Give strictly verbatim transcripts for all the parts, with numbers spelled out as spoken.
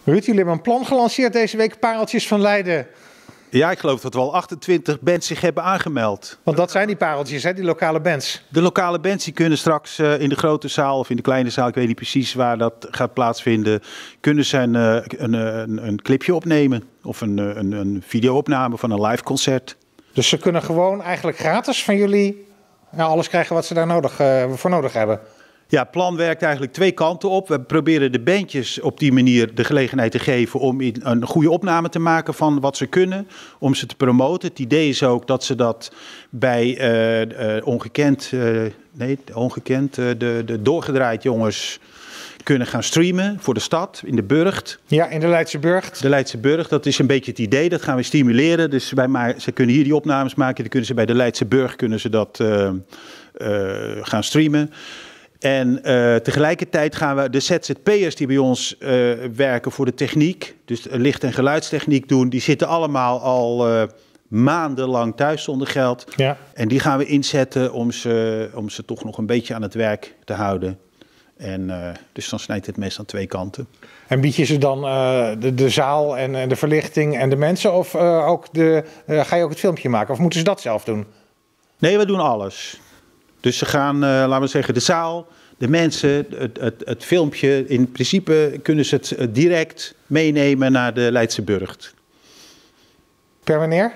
Ruud, jullie hebben een plan gelanceerd deze week, Pareltjes van Leiden. Ja, ik geloof dat we al achtentwintig bands zich hebben aangemeld. Want dat zijn die pareltjes, hè, die lokale bands. De lokale bands die kunnen straks uh, in de grote zaal of in de kleine zaal, ik weet niet precies waar dat gaat plaatsvinden, kunnen ze een, uh, een, een, een clipje opnemen of een, een, een videoopname van een live concert. Dus ze kunnen gewoon eigenlijk gratis van jullie nou, alles krijgen wat ze daar nodig, uh, voor nodig hebben. Ja, het plan werkt eigenlijk twee kanten op. We proberen de bandjes op die manier de gelegenheid te geven om een goede opname te maken van wat ze kunnen, om ze te promoten. Het idee is ook dat ze dat bij uh, uh, ongekend, uh, nee, ongekend, uh, de, de doorgedraaid jongens kunnen gaan streamen voor de stad in de Burgt. Ja, in de Leidse Burgt. De Leidse Burgt, dat is een beetje het idee. Dat gaan we stimuleren. Dus wij maar, ze kunnen hier die opnames maken. Dan kunnen ze bij de Leidse Burgt kunnen ze dat uh, uh, gaan streamen. En uh, tegelijkertijd gaan we de Z Z P'ers die bij ons uh, werken voor de techniek, dus licht- en geluidstechniek doen, die zitten allemaal al uh, maandenlang thuis zonder geld. Ja. En die gaan we inzetten om ze, om ze toch nog een beetje aan het werk te houden. En uh, dus dan snijdt het mes aan twee kanten. En bied je ze dan uh, de, de zaal en uh, de verlichting en de mensen? Of uh, ook de, uh, ga je ook het filmpje maken? Of moeten ze dat zelf doen? Nee, we doen alles. Dus ze gaan, uh, laten we zeggen, de zaal, de mensen, het, het, het filmpje. In principe kunnen ze het direct meenemen naar de Leidse Burgt. Per wanneer?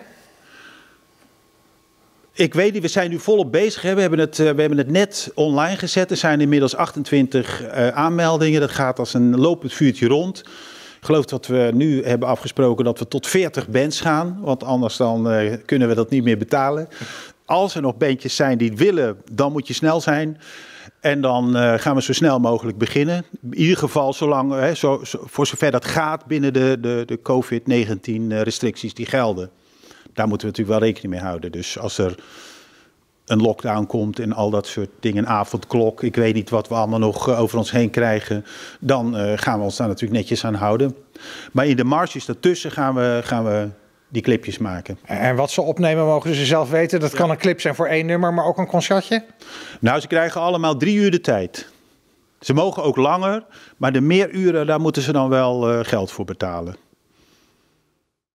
Ik weet niet, we zijn nu volop bezig. Hè. We, hebben het, uh, we hebben het net online gezet. Er zijn inmiddels achtentwintig uh, aanmeldingen. Dat gaat als een lopend vuurtje rond. Ik geloof dat we nu hebben afgesproken dat we tot veertig bands gaan. Want anders dan uh, kunnen we dat niet meer betalen. Als er nog bandjes zijn die het willen, dan moet je snel zijn. En dan uh, gaan we zo snel mogelijk beginnen. In ieder geval zolang, hè, zo, zo, voor zover dat gaat binnen de, de, de covid negentien restricties die gelden. Daar moeten we natuurlijk wel rekening mee houden. Dus als er een lockdown komt en al dat soort dingen, een avondklok, ik weet niet wat we allemaal nog over ons heen krijgen, dan uh, gaan we ons daar natuurlijk netjes aan houden. Maar in de marges daartussen gaan we, gaan we die clipjes maken. En wat ze opnemen mogen ze zelf weten? Dat kan een clip zijn voor één nummer, maar ook een concertje? Nou, ze krijgen allemaal drie uur de tijd. Ze mogen ook langer, maar de meer uren, daar moeten ze dan wel uh, geld voor betalen.